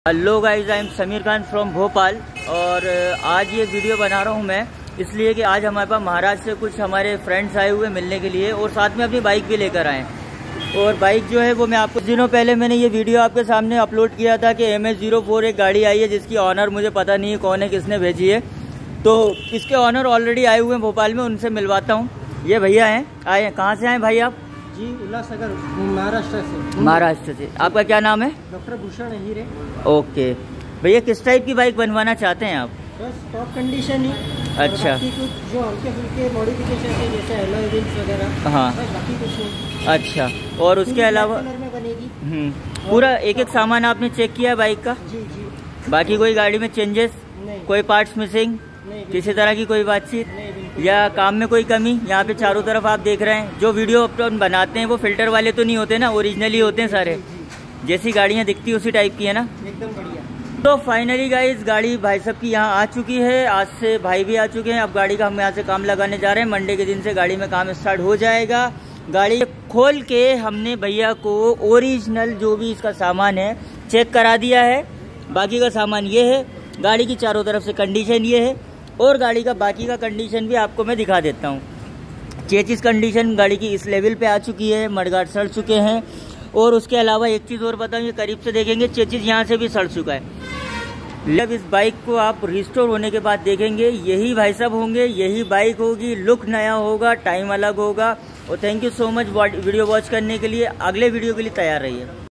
Hello guys, I am Sameer Khan from Bhopal. और आज ये वीडियो बना रहा हूँ मैं इसलिए कि आज हमारे पास महाराष्ट्र से कुछ हमारे फ्रेंड्स आए हुए मिलने के लिए और साथ में अपनी बाइक भी लेकर आए। और बाइक जो है वो मैं आपको दिनों पहले मैंने ये वीडियो आपके सामने अपलोड किया था कि MS04 एक गाड़ी आई है जिसकी ऑनर मुझे पता नहीं है कौन है, किसने भेजी है। तो इसके ऑनर ऑलरेडी आए हुए हैं भोपाल में, उनसे मिलवाता हूँ। ये भैया हैं, आए हैं। कहाँ से आए भाई आप? जी, उल्लासनगर, महाराष्ट्र से। महाराष्ट्र से। आपका क्या नाम है? डॉक्टर भूषण हीरे। ओके भैया, किस टाइप की बाइक बनवाना चाहते हैं आप? बस टॉप कंडीशन ही। अच्छा। बाकी कुछ जो हल्के फुल्के मॉडिफिकेशन है जैसे एलॉय व्हील्स वगैरह। हाँ, बस बाकी कुछ नहीं। अच्छा। और उसके अलावा में बनेगी। पूरा एक एक सामान आपने चेक किया है बाइक का? जी जी। बाकी कोई गाड़ी में चेंजेस, कोई पार्ट्स मिसिंग, किसी तरह की कोई बातचीत या काम में कोई कमी? यहाँ पे चारों तरफ आप देख रहे हैं, जो वीडियो अपन बनाते हैं वो फिल्टर वाले तो नहीं होते ना, ओरिजिनली होते हैं सारे। जैसी गाड़ियाँ दिखती है उसी टाइप की है ना, एकदम बढ़िया। तो फाइनली गाइस गाड़ी भाई साहब की यहाँ आ चुकी है। आज से भाई भी आ चुके हैं। अब गाड़ी का हम यहाँ से काम लगाने जा रहे हैं। मंडे के दिन से गाड़ी में काम स्टार्ट हो जाएगा। गाड़ी खोल के हमने भैया को ओरिजिनल जो भी इसका सामान है चेक करा दिया है। बाकी का सामान ये है, गाड़ी की चारों तरफ से कंडीशन ये है और गाड़ी का बाकी का कंडीशन भी आपको मैं दिखा देता हूँ। चेचिस कंडीशन गाड़ी की इस लेवल पे आ चुकी है, मडगार्ड सड़ चुके हैं। और उसके अलावा एक चीज़ और बताऊँ, ये करीब से देखेंगे चेचिस यहाँ से भी सड़ चुका है। जब इस बाइक को आप रिस्टोर होने के बाद देखेंगे, यही भाई साहब होंगे, यही बाइक होगी, लुक नया होगा, टाइम अलग होगा। और thank you so much video watch करने के लिए। अगले वीडियो के लिए तैयार रहिए।